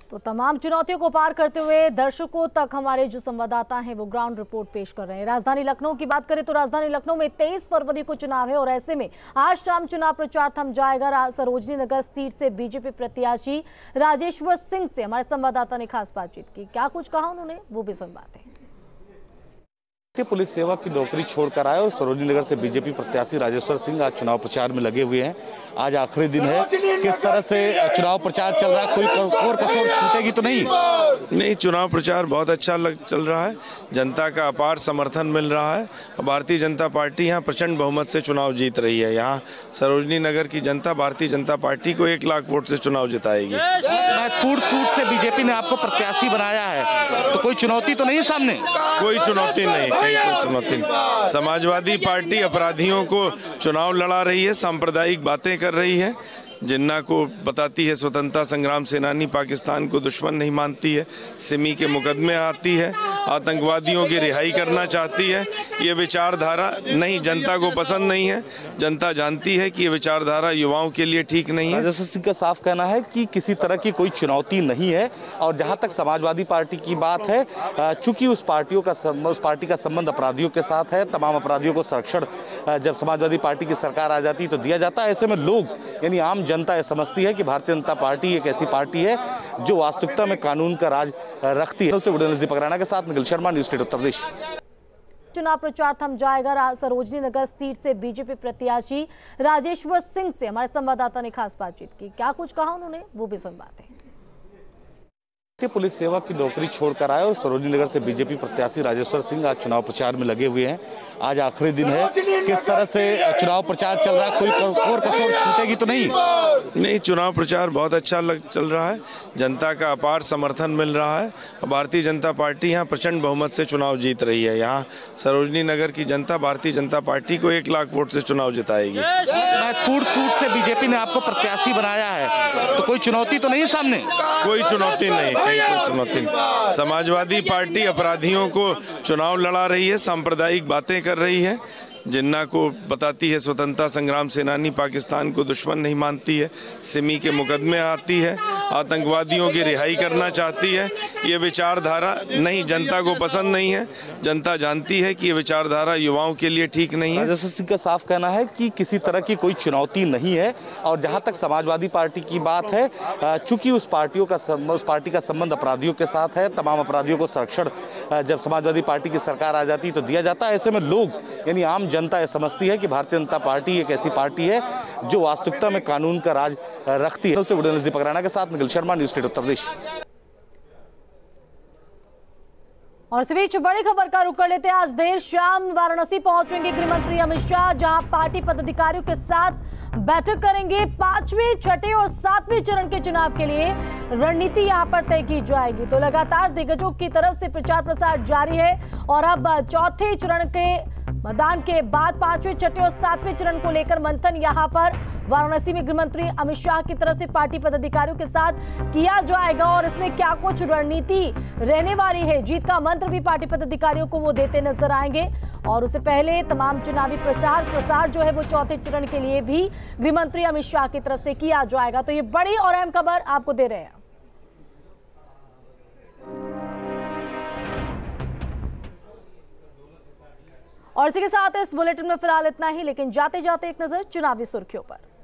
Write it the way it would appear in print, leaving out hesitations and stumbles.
तो तमाम चुनौतियों को पार करते हुए दर्शकों तक हमारे जो संवाददाता हैं वो ग्राउंड रिपोर्ट पेश कर रहे हैं। राजधानी लखनऊ की बात करें तो राजधानी लखनऊ में 23 फरवरी को चुनाव है और ऐसे में आज शाम चुनाव प्रचार थम जाएगा। सरोजनी नगर सीट से बीजेपी प्रत्याशी राजेश्वर सिंह से हमारे संवाददाता ने खास बातचीत की। क्या कुछ कहा उन्होंने वो भी सुन बातें। पुलिस सेवा की नौकरी छोड़कर आए और सरोजनी नगर से बीजेपी प्रत्याशी राजेश्वर सिंह आज चुनाव प्रचार में लगे हुए हैं। आज आखिरी दिन है, किस तरह से चुनाव प्रचार चल रहा है? कोई और कसौर छूटेगी तो नहीं? चुनाव प्रचार बहुत अच्छा चल रहा है। जनता का अपार समर्थन मिल रहा है। भारतीय जनता पार्टी यहाँ प्रचंड बहुमत से चुनाव जीत रही है। यहाँ सरोजनी नगर की जनता भारतीय जनता पार्टी को 1 लाख वोट से चुनाव जिताएगी। महत्वपूर्ण सूट से बीजेपी ने आपको प्रत्याशी बनाया है, तो कोई चुनौती तो नहीं सामने? कोई चुनौती नहीं, कोई चुनौती नहीं। समाजवादी पार्टी अपराधियों को चुनाव लड़ा रही है, सांप्रदायिक बातें कर रही है। जिन्ना को बताती है स्वतंत्रता संग्राम सेनानी, पाकिस्तान को दुश्मन नहीं मानती है, सिमी के मुकदमे आती है, आतंकवादियों की रिहाई करना चाहती है। ये विचारधारा नहीं, जनता को पसंद नहीं है। जनता जानती है कि ये विचारधारा युवाओं के लिए ठीक नहीं है। राजेश्वर सिंह का साफ कहना है कि किसी तरह की कोई चुनौती नहीं है। और जहां तक समाजवादी पार्टी की बात है, चूंकि उस पार्टी का संबंध अपराधियों के साथ है, तमाम अपराधियों को संरक्षण जब समाजवादी पार्टी की सरकार आ जाती तो दिया जाता है। ऐसे में लोग यानी आम जनता ये समझती है कि भारतीय जनता पार्टी एक ऐसी पार्टी है जो वास्तविकता में कानून का राज रखती है। दीपक राणा के साथ निखिल शर्मा, न्यूज़ 8 उत्तर प्रदेश। चुनाव प्रचार थम जाएगा। सरोजनी नगर सीट से बीजेपी प्रत्याशी राजेश्वर सिंह से हमारे संवाददाता ने खास बातचीत की। क्या कुछ कहा उन्होंने वो भी सुन बातें। पुलिस सेवा की नौकरी छोड़कर आए और सरोजनी नगर से बीजेपी प्रत्याशी राजेश्वर सिंह आज चुनाव प्रचार में लगे हुए हैं। आज आखिरी दिन है, किस तरह से चुनाव प्रचार चल रहा है? कोई और कसौर छूटेगी तो नहीं? चुनाव प्रचार बहुत अच्छा चल रहा है। जनता का अपार समर्थन मिल रहा है। भारतीय जनता पार्टी यहाँ प्रचंड बहुमत से चुनाव जीत रही है। यहाँ सरोजनी नगर की जनता भारतीय जनता पार्टी को 1 लाख वोट से चुनाव जिताएगी। महत्वपूर्ण सूट से बीजेपी ने आपको प्रत्याशी बनाया है, तो कोई चुनौती तो नहीं सामने? कोई चुनौती नहीं, कोई चुनौती नहीं। समाजवादी पार्टी अपराधियों को चुनाव लड़ा रही है, सांप्रदायिक बातें कर रही है। जिन्ना को बताती है स्वतंत्रता संग्राम सेनानी, पाकिस्तान को दुश्मन नहीं मानती है, सिमी के मुकदमे आती है, आतंकवादियों की रिहाई करना चाहती है। ये विचारधारा नहीं, जनता को पसंद नहीं है। जनता जानती है कि ये विचारधारा युवाओं के लिए ठीक नहीं है। राजेश्वर सिंह का साफ कहना है कि किसी तरह की कोई चुनौती नहीं है। और जहां तक समाजवादी पार्टी की बात है, चूंकि उस पार्टी का संबंध अपराधियों के साथ है, तमाम अपराधियों को संरक्षण जब समाजवादी पार्टी की सरकार आ जाती तो दिया जाता है। ऐसे में लोग यानी आम जनता ये समझती है कि भारतीय जनता पार्टी एक ऐसी पार्टी है जो वास्तविकता में कानून का राज रखती है। दीपक राणा के साथ निखिल शर्मा, न्यूज़ 8 उत्तर प्रदेश। और इस बीच बड़ी खबर का रुख कर लेते हैं। आज देर शाम वाराणसी पहुंचेंगे गृह मंत्री अमित शाह, जहां पार्टी पदाधिकारियों के साथ बैठक करेंगे। 5वें, 6ठे और 7वें चरण के चुनाव के लिए रणनीति यहां पर तय की जाएगी। तो लगातार दिग्गजों की तरफ से प्रचार प्रसार जारी है और अब 4थे चरण के मतदान के बाद 5वें, 6ठे और 7वें चरण को लेकर मंथन यहां पर वाराणसी में गृह मंत्री अमित शाह की तरफ से पार्टी पदाधिकारियों के साथ किया जाएगा। और इसमें क्या कुछ रणनीति रहने वाली है, जीत का मंत्र भी पार्टी पदाधिकारियों को वो देते नजर आएंगे। और उससे पहले तमाम चुनावी प्रसार जो है वो 4थे चरण के लिए भी गृह मंत्री अमित शाह की तरफ से किया जाएगा। तो ये बड़ी और अहम खबर आपको दे रहे हैं। और इसी के साथ इस बुलेटिन में फिलहाल इतना ही, लेकिन जाते जाते एक नजर चुनावी सुर्खियों पर।